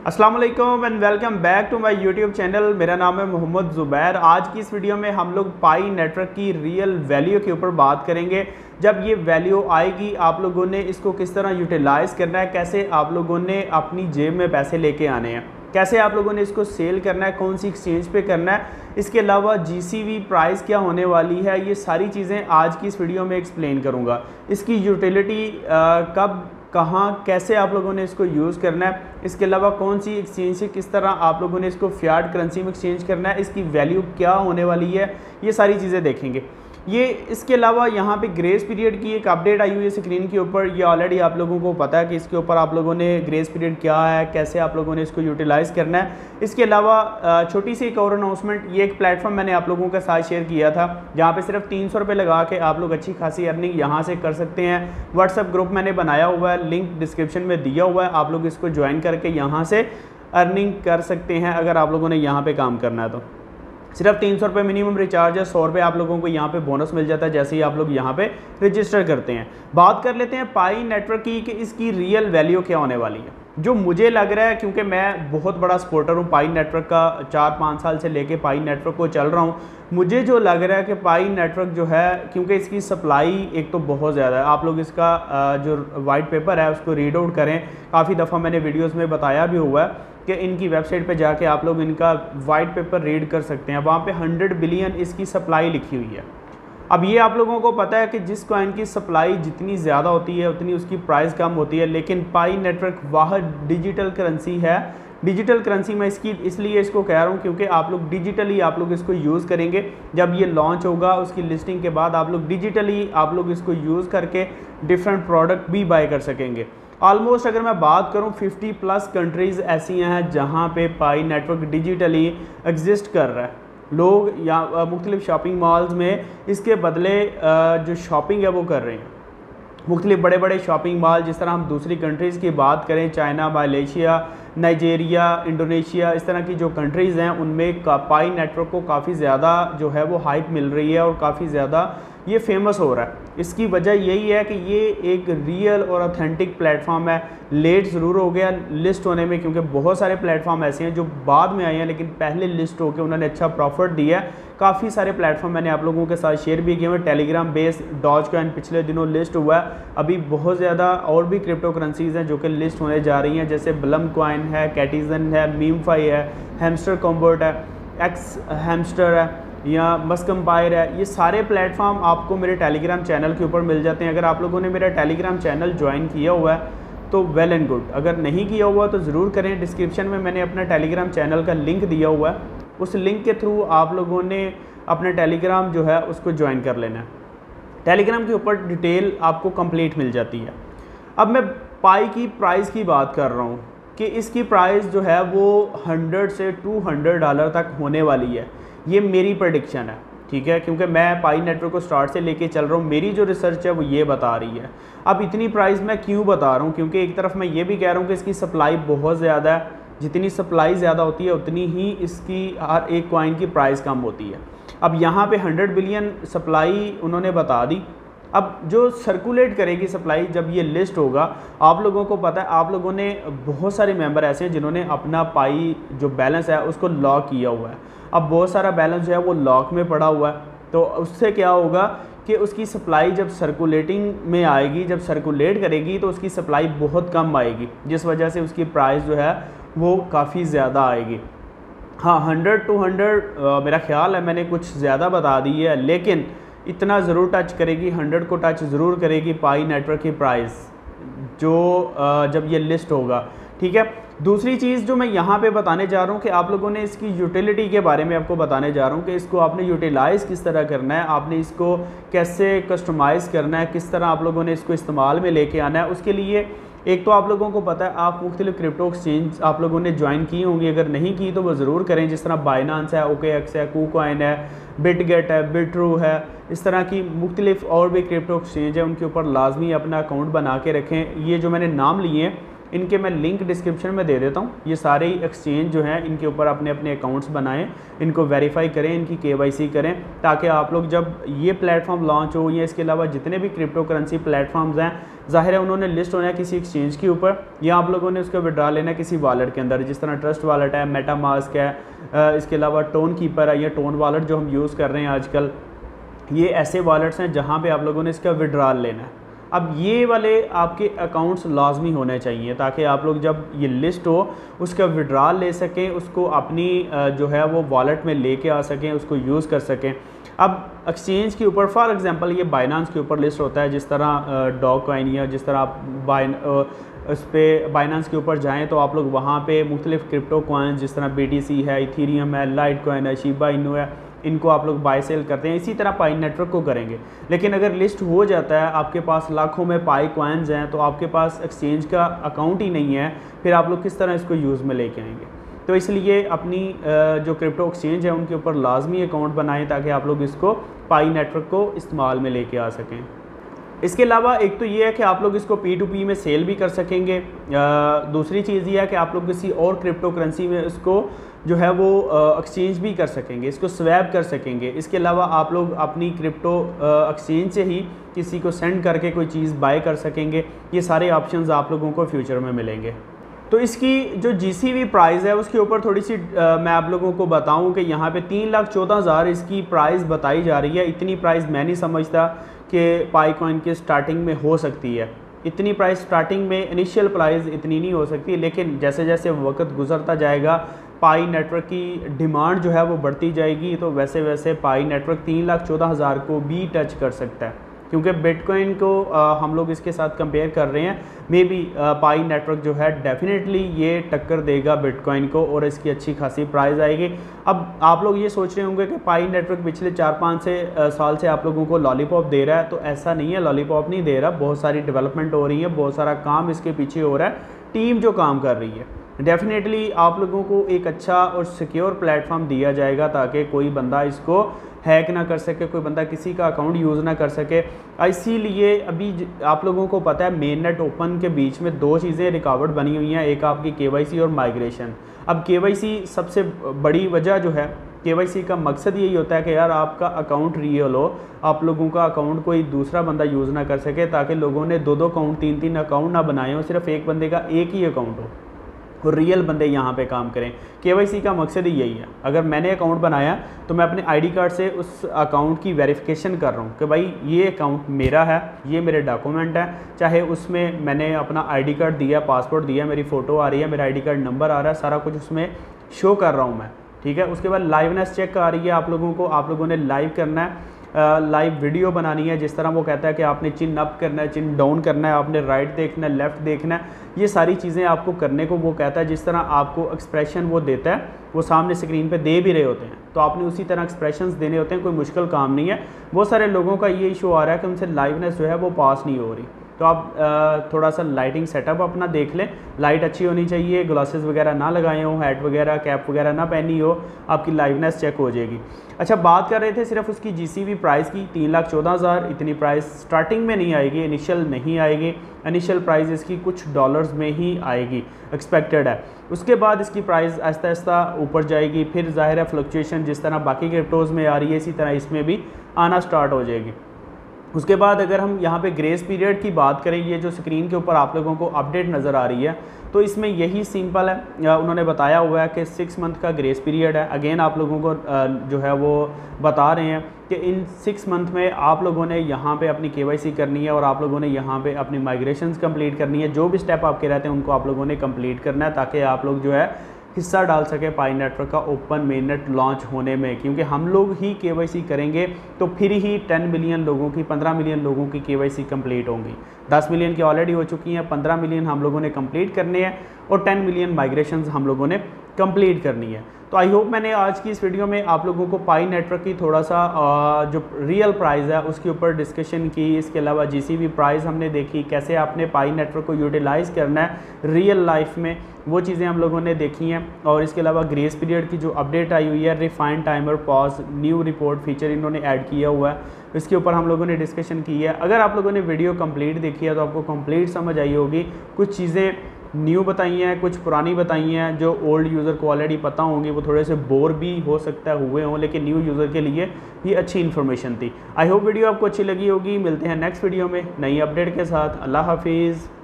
अस्सलाम वालेकुम and welcome back to my YouTube channel. मेरा नाम है मोहम्मद ज़ुबैर। आज की इस वीडियो में हम लोग पाई नेटवर्क की रियल वैल्यू के ऊपर बात करेंगे। जब ये वैल्यू आएगी आप लोगों ने इसको किस तरह यूटिलाइज़ करना है, कैसे आप लोगों ने अपनी जेब में पैसे लेके आने हैं, कैसे आप लोगों ने इसको सेल करना है, कौन सी एक्सचेंज पे करना है, इसके अलावा जीसीवी प्राइस क्या होने वाली है, ये सारी चीज़ें आज की इस वीडियो में एक्सप्लेन करूँगा। इसकी यूटिलिटी कब, कहाँ, कैसे आप लोगों ने इसको यूज़ करना है, इसके अलावा कौन सी एक्सचेंज से किस तरह आप लोगों ने इसको फियाट करेंसी में एक्सचेंज करना है, इसकी वैल्यू क्या होने वाली है, ये सारी चीज़ें देखेंगे। ये इसके अलावा यहाँ पे ग्रेस पीरियड की एक अपडेट आई हुई है स्क्रीन के ऊपर। ये ऑलरेडी आप लोगों को पता है कि इसके ऊपर आप लोगों ने ग्रेस पीरियड क्या है, कैसे आप लोगों ने इसको यूटिलाइज़ करना है। इसके अलावा छोटी सी एक और अनाउंसमेंट, ये एक प्लेटफॉर्म मैंने आप लोगों के साथ शेयर किया था जहाँ पे सिर्फ 300 रुपये लगा के आप लोग अच्छी खासी अर्निंग यहाँ से कर सकते हैं। व्हाट्सएप ग्रुप मैंने बनाया हुआ है, लिंक डिस्क्रिप्शन में दिया हुआ है, आप लोग इसको ज्वाइन करके यहाँ से अर्निंग कर सकते हैं अगर आप लोगों ने यहाँ पर काम करना है तो। सिर्फ 300 रुपये मिनिमम रिचार्ज है, 100 रुपये आप लोगों को यहाँ पे बोनस मिल जाता है जैसे ही आप लोग यहाँ पे रजिस्टर करते हैं। बात कर लेते हैं पाई नेटवर्क की कि इसकी रियल वैल्यू क्या होने वाली है। जो मुझे लग रहा है, क्योंकि मैं बहुत बड़ा सपोर्टर हूँ पाई नेटवर्क का, 4-5 साल से लेके पाई नेटवर्क को चल रहा हूँ, मुझे जो लग रहा है कि पाई नेटवर्क जो है, क्योंकि इसकी सप्लाई एक तो बहुत ज़्यादा है। आप लोग इसका जो वाइट पेपर है उसको रीड आउट करें, काफ़ी दफ़ा मैंने वीडियोज़ में बताया भी हुआ है कि इनकी वेबसाइट पे जाके आप लोग इनका वाइट पेपर रीड कर सकते हैं। वहाँ पे 100 बिलियन इसकी सप्लाई लिखी हुई है। अब ये आप लोगों को पता है कि जिस कॉइन की सप्लाई जितनी ज़्यादा होती है उतनी उसकी प्राइस कम होती है, लेकिन पाई नेटवर्क वाहिद डिजिटल करेंसी है। डिजिटल करेंसी में इसकी इसलिए इसको कह रहा हूँ क्योंकि आप लोग डिजिटली आप लोग इसको यूज़ करेंगे। जब ये लॉन्च होगा उसकी लिस्टिंग के बाद आप लोग डिजिटली आप लोग इसको यूज़ करके डिफरेंट प्रोडक्ट भी बाय कर सकेंगे। ऑलमोस्ट अगर मैं बात करूं 50+ कंट्रीज़ ऐसी हैं जहां पे पाई नेटवर्क डिजिटली एग्जिस्ट कर रहा है। लोग या मुख्तलिफ शॉपिंग मॉल्स में इसके बदले जो शॉपिंग है वो कर रहे हैं। मुख्तलिफ बड़े बड़े शॉपिंग मॉल, जिस तरह हम दूसरी कंट्रीज़ की बात करें, चाइना, मलेशिया, नाइजेरिया, इंडोनेशिया, इस तरह की जो कंट्रीज़ हैं उनमें पाई नेटवर्क को काफ़ी ज़्यादा जो है वो हाइप मिल रही है और काफ़ी ज़्यादा ये फेमस हो रहा है। इसकी वजह यही है कि ये एक रियल और ऑथेंटिक प्लेटफॉर्म है। लेट ज़रूर हो गया लिस्ट होने में, क्योंकि बहुत सारे प्लेटफॉर्म ऐसे हैं जो बाद में आए हैं लेकिन पहले लिस्ट होकर उन्होंने अच्छा प्रॉफिट दिया है। काफ़ी सारे प्लेटफॉर्म मैंने आप लोगों के साथ शेयर भी किए हुए। टेलीग्राम बेस डॉज कॉइन पिछले दिनों लिस्ट हुआ है। अभी बहुत ज़्यादा और भी क्रिप्टो करेंसीज़ हैं जो कि लिस्ट होने जा रही हैं, जैसे ब्लम कॉइन है, कैटिजन है, मीमफाई है, हैमस्टर कॉम्बर्ट है, एक्स हैमस्टर है या मस्कम्पायर है। ये सारे प्लेटफॉर्म आपको मेरे टेलीग्राम चैनल के ऊपर मिल जाते हैं। अगर आप लोगों ने मेरा टेलीग्राम चैनल ज्वाइन किया हुआ है तो वेल एंड गुड, अगर नहीं किया हुआ तो ज़रूर करें। डिस्क्रिप्शन में मैंने अपना टेलीग्राम चैनल का लिंक दिया हुआ है, उस लिंक के थ्रू आप लोगों ने अपना टेलीग्राम जो है उसको ज्वाइन कर लेना है। टेलीग्राम के ऊपर डिटेल आपको कंप्लीट मिल जाती है। अब मैं पाई की प्राइस की बात कर रहा हूँ कि इसकी प्राइस जो है वो 100 से $200 तक होने वाली है। ये मेरी प्रेडिक्शन है, ठीक है, क्योंकि मैं पाई नेटवर्क को स्टार्ट से लेके चल रहा हूँ। मेरी जो रिसर्च है वो ये बता रही है। अब इतनी प्राइस मैं क्यों बता रहा हूँ, क्योंकि एक तरफ मैं ये भी कह रहा हूँ कि इसकी सप्लाई बहुत ज़्यादा है। जितनी सप्लाई ज़्यादा होती है उतनी ही इसकी हर एक कॉइन की प्राइस कम होती है। अब यहाँ पे 100 बिलियन सप्लाई उन्होंने बता दी। अब जो सर्कुलेट करेगी सप्लाई जब ये लिस्ट होगा, आप लोगों को पता है, आप लोगों ने बहुत सारे मेंबर ऐसे हैं जिन्होंने अपना पाई जो बैलेंस है उसको लॉक किया हुआ है। अब बहुत सारा बैलेंस जो है वो लॉक में पड़ा हुआ है, तो उससे क्या होगा कि उसकी सप्लाई जब सर्कुलेटिंग में आएगी, जब सर्कुलेट करेगी तो उसकी सप्लाई बहुत कम आएगी, जिस वजह से उसकी प्राइस जो है वो काफ़ी ज़्यादा आएगी। हाँ, 100-200 मेरा ख्याल है मैंने कुछ ज़्यादा बता दी है, लेकिन इतना ज़रूर टच करेगी, 100 को टच ज़रूर करेगी पाई नेटवर्क की प्राइस जो जब ये लिस्ट होगा, ठीक है। दूसरी चीज़ जो मैं यहाँ पे बताने जा रहा हूँ कि आप लोगों ने इसकी यूटिलिटी के बारे में आपको बताने जा रहा हूँ कि इसको आपने यूटिलाइज़ किस तरह करना है, आपने इसको कैसे कस्टमाइज़ करना है, किस तरह आप लोगों ने इसको इस्तेमाल में लेके आना है। उसके लिए एक तो आप लोगों को पता है, आप मुख्तलिफ क्रिप्टो एक्सचेंज आप लोगों ने ज्वाइन की होंगी, अगर नहीं की तो वो ज़रूर करें। जिस तरह बाइनांस है, OKX है, KuCoin है, बिटगेट है, बिट्रू है, इस तरह की मुख्तलिफ और भी क्रिप्टो एक्सचेंज है, उनके ऊपर लाजमी अपना अकाउंट बना के रखें। ये जो मैंने नाम लिए हैं इनके मैं लिंक डिस्क्रिप्शन में दे देता हूँ। ये सारे ही एक्सचेंज जो हैं इनके ऊपर अपने अपने अकाउंट्स बनाएं, इनको वेरीफाई करें, इनकी KYC करें, ताकि आप लोग जब ये प्लेटफॉर्म लॉन्च हो या इसके अलावा जितने भी क्रिप्टो करेंसी प्लेटफॉर्म्स हैं, ज़ाहिर है उन्होंने लिस्ट होना है किसी एक्सचेंज के ऊपर, या आप लोगों ने उसका विड्रा लेना है किसी वॉलेट के अंदर, जिस तरह ट्रस्ट वॉलेट है, मेटामास्क है, इसके अलावा टोन कीपर है या टोन वॉलेट जो हम यूज़ कर रहे हैं आजकल। ये ऐसे वॉलेट्स हैं जहाँ पे आप लोगों ने इसका विड्रॉल लेना है। अब ये वाले आपके अकाउंट्स लाजमी होने चाहिए ताकि आप लोग जब ये लिस्ट हो उसका विड्रॉल ले सकें, उसको अपनी जो है वो वॉलेट में लेके आ सकें, उसको यूज़ कर सकें। अब एक्सचेंज के ऊपर फॉर एग्जांपल ये बाइनांस के ऊपर लिस्ट होता है, जिस तरह डॉग कॉइन या जिस तरह आप उस पर बाइनांस के ऊपर जाएं तो आप लोग वहाँ पे मुख्तलिफ़ क्रिप्टो कॉइन्स जिस तरह BTC है, इथीरियम है, लाइट कॉइन है, शिबा इनू है, इनको आप लोग बाय सेल करते हैं। इसी तरह पाई नेटवर्क को करेंगे। लेकिन अगर लिस्ट हो जाता है, आपके पास लाखों में पाई कॉइन्स हैं, तो आपके पास एक्सचेंज का अकाउंट ही नहीं है, फिर आप लोग किस तरह इसको यूज़ में लेके आएंगे। तो इसलिए अपनी जो क्रिप्टो एक्सचेंज है उनके ऊपर लाजमी अकाउंट बनाएं ताकि आप लोग इसको पाई नेटवर्क को इस्तेमाल में लेके आ सकें। इसके अलावा एक तो ये है कि आप लोग इसको P2P में सेल भी कर सकेंगे। दूसरी चीज़ ये है कि आप लोग किसी और क्रिप्टो करेंसी में इसको जो है वो एक्सचेंज भी कर सकेंगे, इसको स्वैप कर सकेंगे। इसके अलावा आप लोग अपनी क्रिप्टो एक्सचेंज से ही किसी को सेंड करके कोई चीज़ बाय कर सकेंगे। ये सारे ऑप्शंस आप लोगों को फ्यूचर में मिलेंगे। तो इसकी जो GCV प्राइस है उसके ऊपर थोड़ी सी मैं आप लोगों को बताऊं कि यहाँ पे 3,14,000 इसकी प्राइस बताई जा रही है। इतनी प्राइस मैं नहीं समझता कि पाई कॉइन की स्टार्टिंग में हो सकती है। इतनी प्राइस स्टार्टिंग में इनिशियल प्राइस इतनी नहीं हो सकती, लेकिन जैसे जैसे वक्त गुजरता जाएगा पाई नेटवर्क की डिमांड जो है वो बढ़ती जाएगी, तो वैसे वैसे पाई नेटवर्क 3,14,000 को भी टच कर सकता है। क्योंकि बिटकॉइन को हम लोग इसके साथ कंपेयर कर रहे हैं, मे बी पाई नेटवर्क जो है डेफिनेटली ये टक्कर देगा बिटकॉइन को और इसकी अच्छी खासी प्राइस आएगी। अब आप लोग ये सोच रहे होंगे कि पाई नेटवर्क पिछले 4-5 साल से आप लोगों को लॉलीपॉप दे रहा है, तो ऐसा नहीं है, लॉलीपॉप नहीं दे रहा। बहुत सारी डेवलपमेंट हो रही है, बहुत सारा काम इसके पीछे हो रहा है, टीम जो काम कर रही है। डेफिनेटली आप लोगों को एक अच्छा और सिक्योर प्लेटफॉर्म दिया जाएगा ताकि कोई बंदा इसको हैक ना कर सके, कोई बंदा किसी का अकाउंट यूज़ ना कर सके। इसीलिए अभी आप लोगों को पता है मेन नेट ओपन के बीच में 2 चीज़ें रुकावट बनी हुई हैं, एक आपकी KYC और माइग्रेशन। अब KYC सबसे बड़ी वजह जो है, KYC का मकसद यही होता है कि यार आपका अकाउंट रियल हो, आप लोगों का अकाउंट कोई दूसरा बंदा यूज़ ना कर सके, ताकि लोगों ने 2-2 अकाउंट 3-3 अकाउंट ना बनाए हो, सिर्फ एक बंदे का एक ही अकाउंट हो और रियल बंदे यहाँ पे काम करें। KYC का मकसद ही यही है। अगर मैंने अकाउंट बनाया तो मैं अपने ID कार्ड से उस अकाउंट की वेरिफिकेशन कर रहा हूँ कि भाई ये अकाउंट मेरा है, ये मेरे डॉक्यूमेंट है, चाहे उसमें मैंने अपना ID कार्ड दिया, पासपोर्ट दिया, मेरी फ़ोटो आ रही है, मेरा ID कार्ड नंबर आ रहा है, सारा कुछ उसमें शो कर रहा हूँ मैं, ठीक है। उसके बाद लाइवनेस चेक आ रही है आप लोगों को, आप लोगों ने लाइव करना है, लाइव वीडियो बनानी है। जिस तरह वो कहता है कि आपने चिन अप करना है, चिन डाउन करना है, आपने राइट देखना है, लेफ़्ट देखना है, ये सारी चीज़ें आपको करने को वो कहता है। जिस तरह आपको एक्सप्रेशन वो देता है, वो सामने स्क्रीन पे दे भी रहे होते हैं, तो आपने उसी तरह एक्सप्रेशंस देने होते हैं। कोई मुश्किल काम नहीं है। बहुत सारे लोगों का ये इशू आ रहा है कि उनसे लाइवनेस जो है वो पास नहीं हो रही, तो आप थोड़ा सा लाइटिंग सेटअप अपना देख लें। लाइट अच्छी होनी चाहिए, ग्लासेस वगैरह ना लगाए हों, हैट वगैरह कैप वगैरह ना पहनी हो, आपकी लाइवनेस चेक हो जाएगी। अच्छा, बात कर रहे थे सिर्फ उसकी GCV प्राइस की, 3,14,000। इतनी प्राइस स्टार्टिंग में नहीं आएगी, इनिशियल नहीं आएगी। इनिशियल प्राइस इसकी कुछ डॉलर्स में ही आएगी, एक्सपेक्टेड है। उसके बाद इसकी प्राइस आहिस्ता आहिस्ता ऊपर जाएगी, फिर ज़ाहिर है फ्लक्चुएशन जिस तरह बाकी क्रिप्टोज़ में आ रही है इसी तरह इसमें भी आना स्टार्ट हो जाएगी। उसके बाद अगर हम यहाँ पे ग्रेस पीरियड की बात करें, ये जो स्क्रीन के ऊपर आप लोगों को अपडेट नज़र आ रही है, तो इसमें यही सिंपल है, उन्होंने बताया हुआ है कि 6 मंथ का ग्रेस पीरियड है। अगेन आप लोगों को जो है वो बता रहे हैं कि इन 6 मंथ में आप लोगों ने यहाँ पे अपनी KYC करनी है और आप लोगों ने यहाँ पे अपनी माइग्रेशंस कंप्लीट करनी है। जो भी स्टेप आपके रहते हैं उनको आप लोगों ने कंप्लीट करना है, ताकि आप लोग जो है हिस्सा डाल सके पाई नेटवर्क का ओपन मेननेट लॉन्च होने में। क्योंकि हम लोग ही KYC करेंगे तो फिर ही 10 मिलियन लोगों की, 15 मिलियन लोगों की KYC कंप्लीट होंगी। 10 मिलियन की ऑलरेडी हो चुकी हैं, 15 मिलियन हम लोगों ने कंप्लीट करने हैं और 10 मिलियन माइग्रेशंस हम लोगों ने कंप्लीट करनी है। तो आई होप मैंने आज की इस वीडियो में आप लोगों को पाई नेटवर्क की थोड़ा सा जो रियल प्राइस है उसके ऊपर डिस्कशन की। इसके अलावा GCV प्राइस हमने देखी, कैसे आपने पाई नेटवर्क को यूटिलाइज़ करना है रियल लाइफ में, वो चीज़ें हम लोगों ने देखी हैं। और इसके अलावा ग्रेस पीरियड की जो अपडेट आई हुई है, refined timer pause new report feature इन्होंने ऐड किया हुआ है, इसके ऊपर हम लोगों ने डिस्कशन की है। अगर आप लोगों ने वीडियो कंप्लीट देखी है तो आपको कंप्लीट समझ आई होगी। कुछ चीज़ें न्यू बताई हैं, कुछ पुरानी बताई हैं। जो ओल्ड यूज़र को ऑलरेडी पता होंगी वो थोड़े से बोर भी हो सकता है हुए हों, लेकिन न्यू यूज़र के लिए ये अच्छी इन्फॉर्मेशन थी। आई होप वीडियो आपको अच्छी लगी होगी। मिलते हैं नेक्स्ट वीडियो में नई अपडेट के साथ। अल्लाह हाफिज़।